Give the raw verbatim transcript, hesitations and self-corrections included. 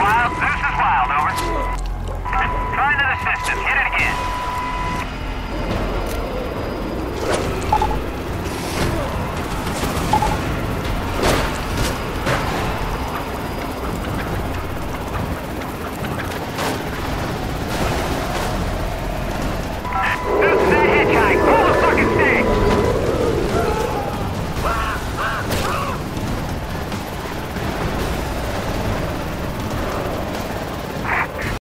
Wild, Zeus is wild, over. Trying to the system, hit it again.